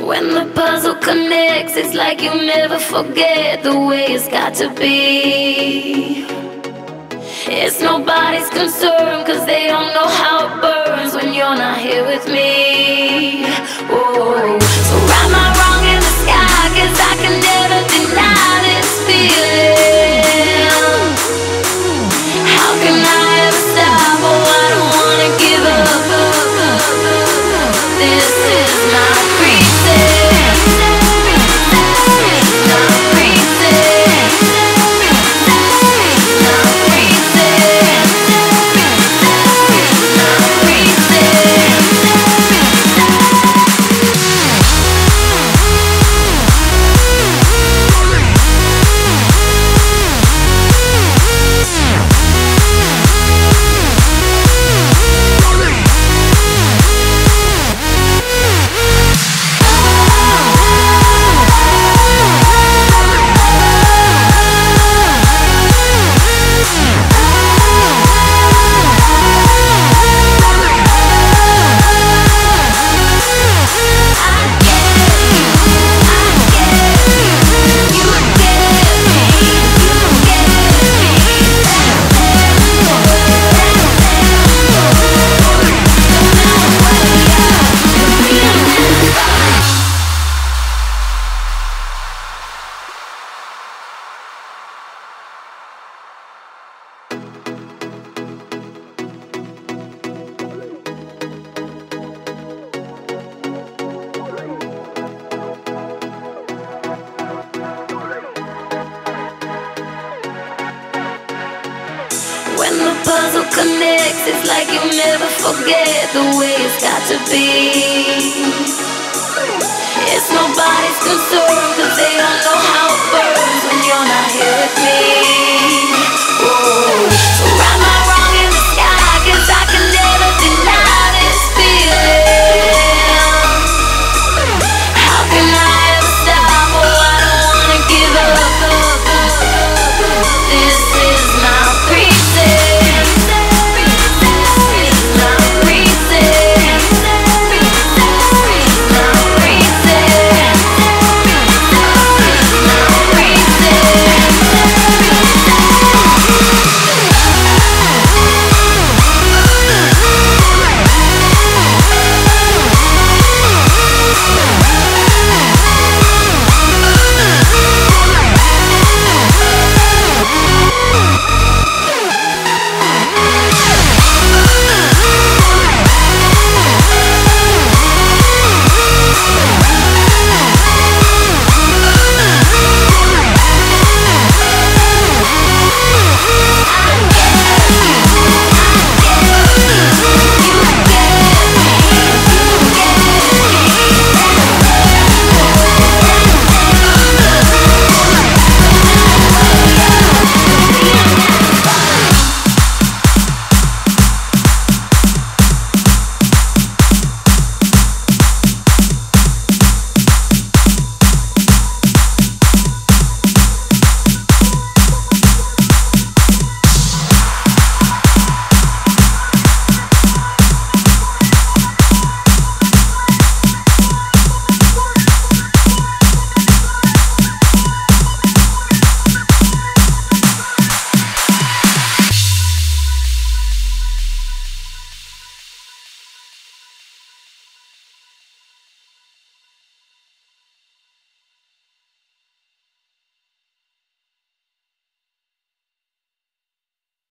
When the puzzle connects, it's like you never forget the way it's got to be. It's nobody's concern, cause they don't know how it burns when you're not here with me. Whoa. So write my wrong in the sky, cause I can never deny this feeling. How can I ever stop? Oh, I don't wanna give up. This is not pretend. Not pretend. Not pretend. Not pretend. When the puzzle connects, it's like you never forget the way it's got to be. It's nobody's concern, cause they don't know how it burns when you're not here with me.